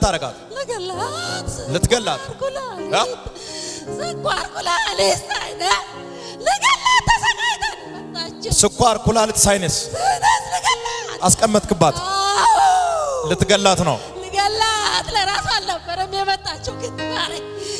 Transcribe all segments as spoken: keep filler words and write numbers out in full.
ልታረጋት ለገላት ልትገላት አ ስኳር ኩላሊት ሳይነ ለገላት ተሰቃይተን መጣች ስኳር ኩላሊት ሳይነስ አስቀመጥክባት ልትገላት ነው ለገላት ለራሷ አልነበረም የመጣችው ግን ማሪ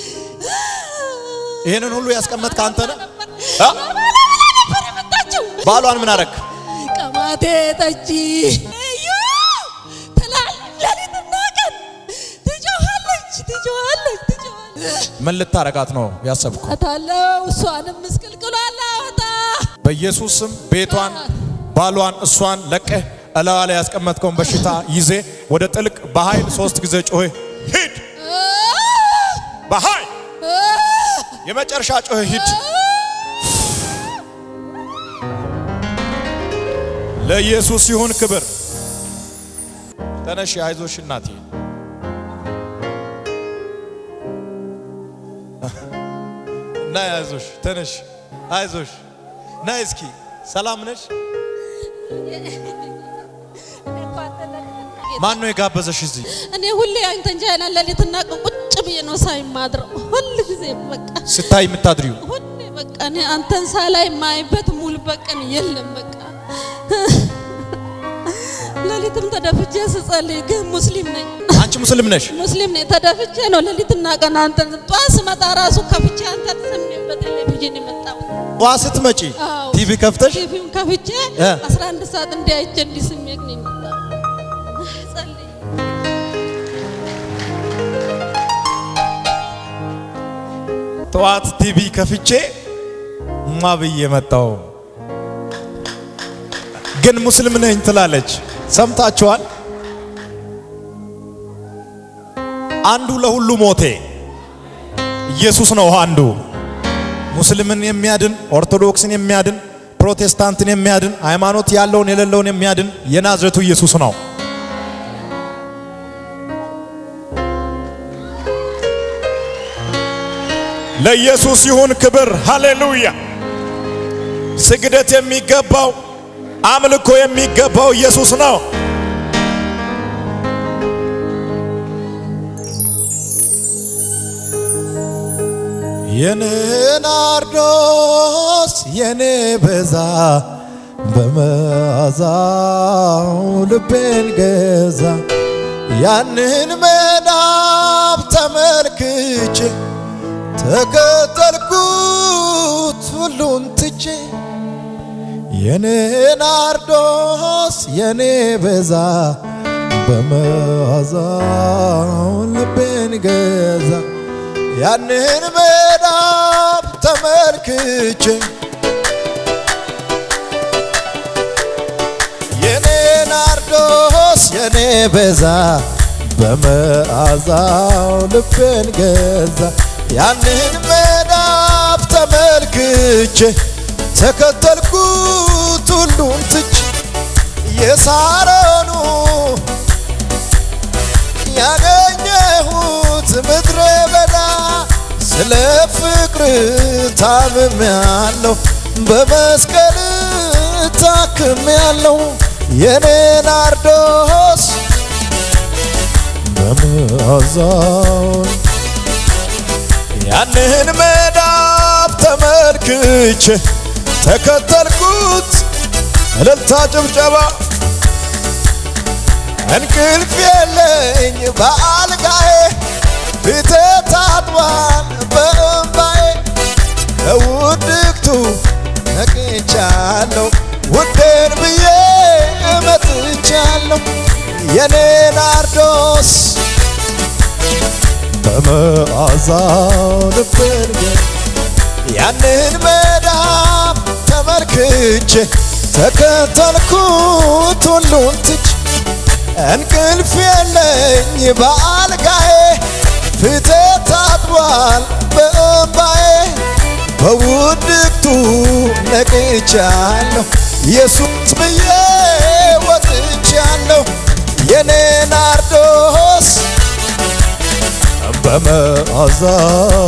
ይሄንን ሁሉ ያስቀመጥክ አንተ ነህ አ መጣችው ባሏን ምን አረክ ቀማቴ ጠጪ እዩ ተላልለሊት እናቀን ትጆሃለች ትጆሃለች ትጆሃለች ምን ልታረጋት ነው ያሰብኩ አታለው እሷንም ምስቅልቅሏል አወጣ በኢየሱስ ስም ቤቷን ባሏን እሷን ለቀህ አላህ ላይ ያስቀመጥከውን በሽታ ይዜ ወደ ጥልቅ በኃይል ሶስት ጊዜ ጮህ ሂድ በኃይል የመጨረሻ ጮህ ሂድ ለኢየሱስ ይሁን ክብር ተነሽ አይዞሽ እናቴ ና አይዞሽ ተነሽ አይዞሽ ና እስኪ ሰላም ነሽ ማን ነው የጋበዘሽ እዚህ እኔ ሁሌ አንተን ጃና ለሊትና ቁጭ ብዬ ነው ሳይማድረው ሁሉ ጊዜ በቃ ስታይ የምታድሪው ሁሌ በቃ እኔ አንተን ሳላይ ማይበት ሙሉ በቀን የለም በቃ ለሊትም ተደፍቼ ስጸልይ ግን ሙስሊም ነኝ አንቺ ሙስሊም ነሽ ሙስሊም ነኝ ተደፍቼ ነው ለሊትና ቀን አንተን ጧስ መጣ ራሱ ከፍቼ አንተ ተሰምኝበት ቴሌቪዥን መጣው ጧስ ትመጪ ቲቪ ከፍተሽ ቲቪም ከፍቼ አስራ አንድ ሰዓት እንዲያይቼ እንዲስሜክ ነኝ መጣው ጸልይ ጧት ቲቪ ከፍቼ ማብዬ መጣው ግን ሙስሊም ነኝ ትላለች ሰምታችኋል አንዱ ለሁሉ ሞቴ ኢየሱስ ነው አንዱ ሙስሊምን የሚያድን ኦርቶዶክስን የሚያድን ፕሮቴስታንትን የሚያድን ሃይማኖት ያለውን የሌለውን የሚያድን የናዝሬቱ ኢየሱስ ነው ለኢየሱስ ይሁን ክብር ሃሌሉያ ስግደት የሚገባው አምልኮ የሚገባው ኢየሱስ ነው የኔ ናርዶስ የኔ በዛ በመዓዛው ልቤን ገዛ ያንን መዳብ ተመልክቼ ተከተልኩት ሁሉን ትቼ የኔ ናርዶስ የኔ በዛ በመዓዛው ልቤን ገዛ ያንን መዳብ ተመልክቼ የኔ ናርዶስ የኔ በዛ በመዓዛው ልቤን ገዛ ያንን መዳብ ተመልክቼ ተከተልኩት ሁሉን ትቼ የሳሮኑ ያገኘሁት ምድረ በዳ ስለ ፍቅር ታምሜያለሁ በመስቀል ታክሜያለሁ የኔ ናርዶስ በመዓዛው ያንን መዳብ ተመልክቼ ተከተልኩት እልልታ ጭብጨባ እንቅልፍ የለኝ በአልጋዬ ፊቴ ታጥቧል በእምባዬ ከውድቅቱ ነቅቻለሁ ውዴን ብዬ መጥቻለሁ የኔ ናርዶስ በመዓዛው ልቤን ገዛ ያንን መዳብ ተመልክቼ ተከተልኩት ሁሉን ትቼ እንቅልፍ የለኝ በአልጋዬ ፊቴ ታጥቧል በእምባዬ በውድቅቱ ነቅቻለሁ ኢየሱስ ብዬ ወጥቻለሁ የኔ ናርዶስ በመዓዛው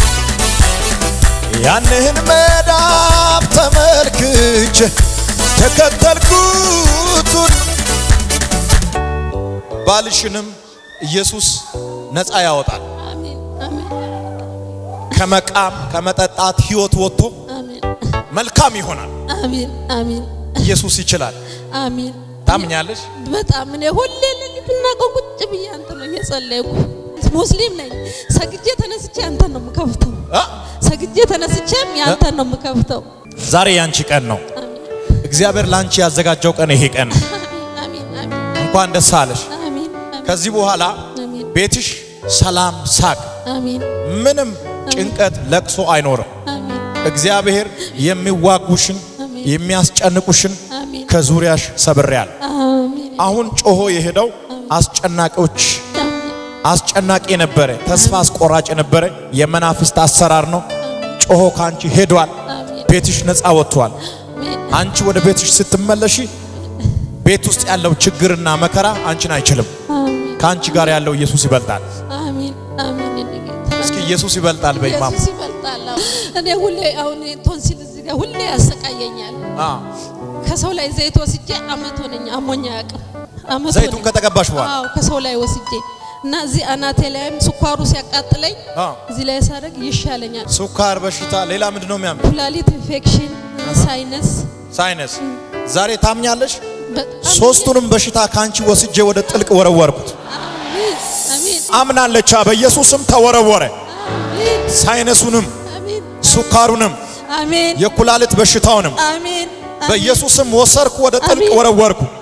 ያንን መዳብ ተመልክቼ ተከተልኩት ባልሽንም ኢየሱስ ነፃ ያወጣል አሜን አሜን ከመቃም ከመጠጣት ህይወት ወጥቶ አሜን መልካም ይሆናል አሜን አሜን ኢየሱስ ይችላል አሜን ታምኛለሽ በጣም እኔ ሁሌ ለሊትና ቁጭ ብዬ አንተ ነው እየጸለይኩ ሙስሊም ነኝ ሰግጄ ተነስቼ አንተ ነው የምከፍተው ሰግጄ ተነስቼም ያንተ ነው የምከፍተው ዛሬ ያንቺ ቀን ነው እግዚአብሔር ላንቺ ያዘጋጀው ቀን ይሄ ቀን ነው አሜን አሜን እንኳን ደስ አለሽ አሜን ከዚህ በኋላ ቤትሽ ሰላም ሳቅ አሜን ምንም ጭንቀት ለቅሶ አይኖርም አሜን እግዚአብሔር የሚዋጉሽን የሚያስጨንቁሽን ከዙሪያሽ ሰብሪያል አሜን አሁን ጮሆ የሄደው አስጨናቂዎች አስጨናቂ ነበር ተስፋ አስቆራጭ ነበር የመናፍስት አሰራር ነው ጮሆ ካንቺ ሄዷል ቤትሽ ነፃ ወጥቷል አንቺ ወደ ቤትሽ ስትመለሺ ቤት ውስጥ ያለው ችግርና መከራ አንቺን አይችልም ካንቺ ጋር ያለው ኢየሱስ ይበልጣል አሜን አሜን እስኪ ኢየሱስ ይበልጣል በኢማም ኢየሱስ ይበልጣል እኔ ሁሌ አሁን ቶንሲል እዚህ ጋር ሁሌ ያሰቃየኛል አ ከሰው ላይ ዘይት ወስጄ አመት ሆነኝ አሞኛ ያቀም አመት ዘይቱን ከተቀባሽ በኋላ አዎ ከሰው ላይ ወስጄ እና እዚህ አናቴ ላይም ስኳሩ ሲያቃጥለኝ እዚህ ላይ ሳደርግ ይሻለኛል ስኳር በሽታ ሌላ ምንድነው የሚያም ኩላሊት ኢንፌክሽን ሳይነስ ሳይነስ ዛሬ ታምኛለሽ ሶስቱንም በሽታ ካንቺ ወስጄ ወደ ጥልቅ ወረወርኩት አሜን አሜን አምናለች በኢየሱስም ተወረወረ አሜን ሳይነሱንም አሜን ስኳሩንም አሜን የኩላሊት በሽታውንም አሜን በኢየሱስም ወሰርኩ ወደ ጥልቅ ወረወርኩ